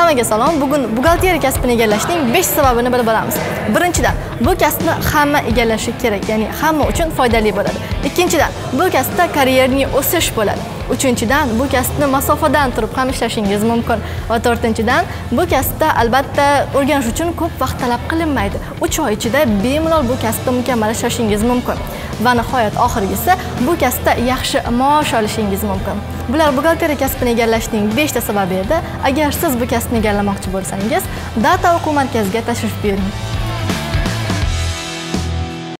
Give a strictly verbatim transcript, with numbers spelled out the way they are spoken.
Hammaga salom. Bugun buxgalteriya kasbini egallashning besh sababini bilib olamiz. Birinchidan, bu kasbni hamma egallashi kerak, ya'ni hamma uchun foydali bo'ladi. Ikkinchidan, bu kasbda karyerning o'sish bo'ladi. Uchinchidan, bu kasbni masofadan turib ham ishlashingiz mumkin. Va to'rtinchidan, bu kasbda albatta o'rganish uchun ko'p vaqt talab qilinmaydi. uch oy ichida bemalol bu kasbda mukammal ishlashingiz mumkin. Va nihoyat oxirgisi, bu kasbda yaxshi maosh olishingiz mumkin. Bular buxgalteriya kasbini egallashning besh ta sababi edi. Agar siz bu kasbni egallamoqchi bo'lsangiz, Data o'quv markaziga tashrif buyuring.